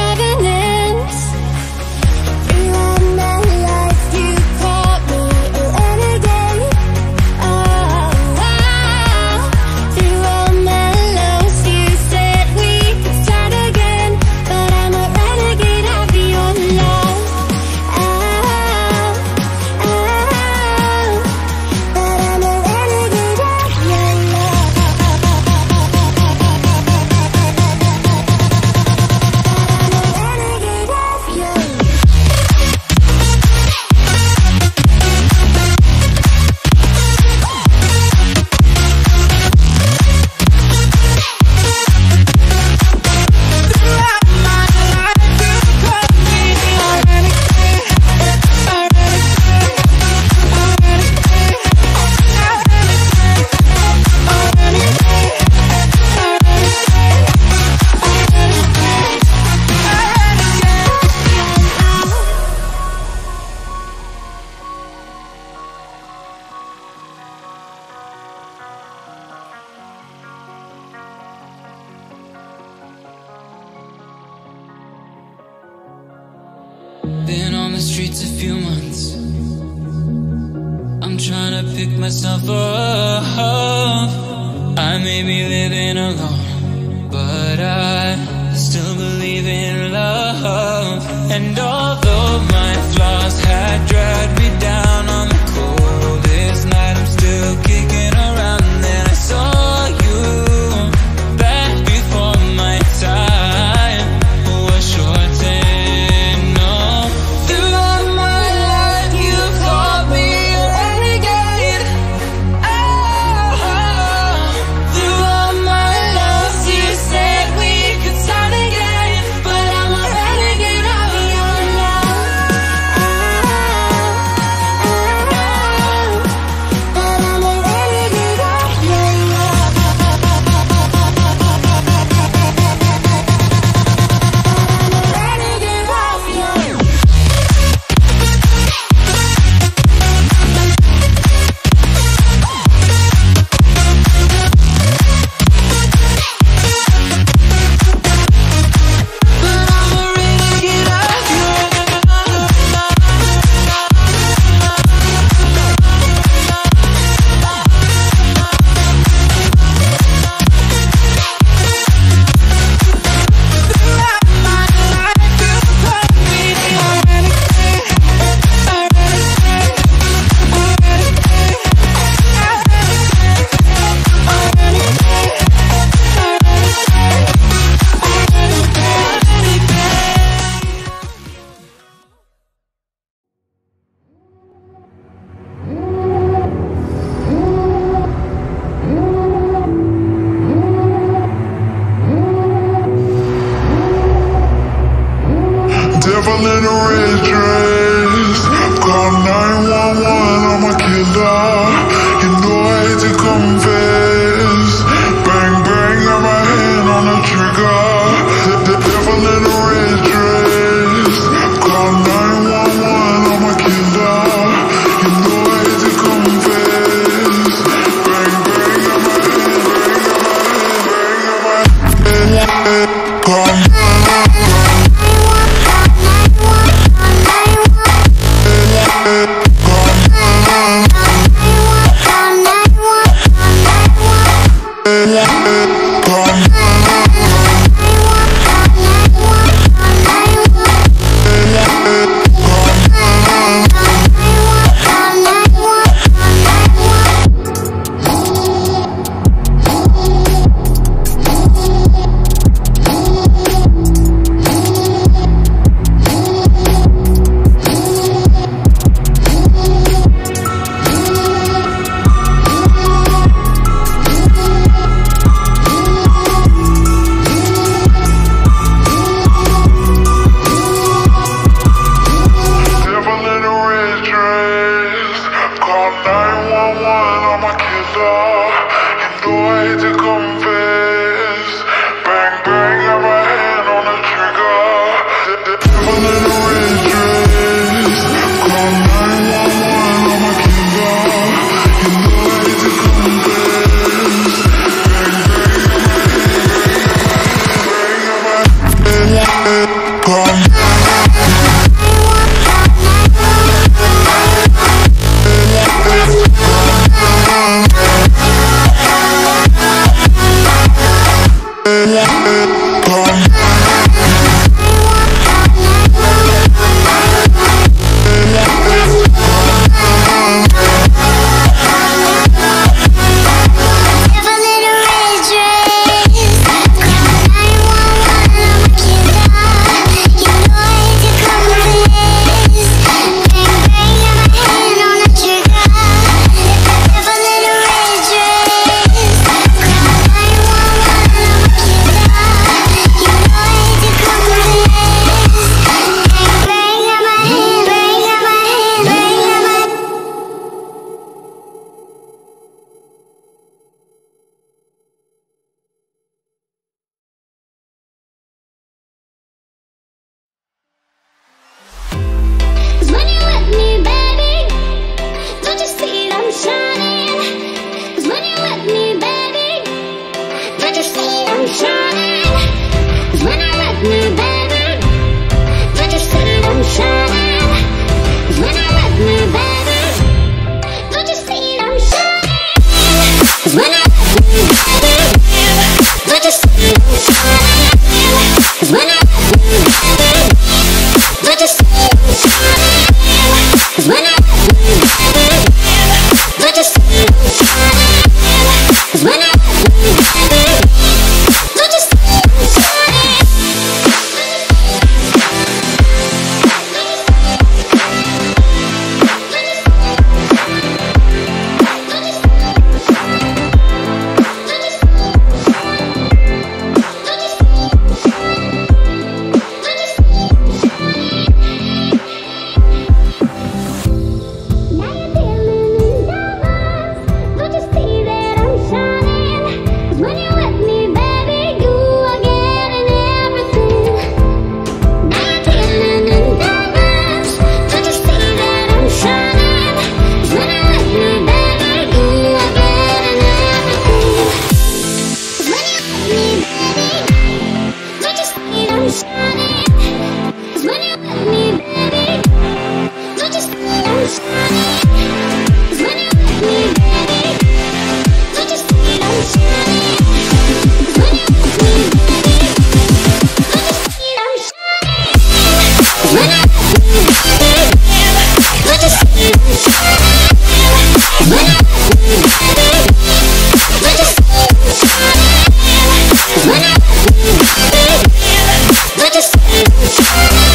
revenants. Throughout my life you called me a renegade. Through all my lows you said we could start again, but I'm a renegade of your love. But I'm a renegade of your love. Been on the streets a few months. I'm trying to pick myself up. I may be living alone, but I still believe in love. And although my flaws had dragged me down on the coldest night, I'm still kicking around. Then I saw you back before my time was shortened. No, throughout my life you called me a renegade. Through all my loves you said we could start again, but I'm a renegade of your love. But I'm a renegade of your love. Renegade of your love. Devil in a red dress, call 911, I'm a killer. You know I hate to confess. Bang bang, got my hand on the trigger. The devil in a red dress, call 911, I'm a killer. You know I hate to confess. Bang bang, got my hand, call 911. Yeah. Just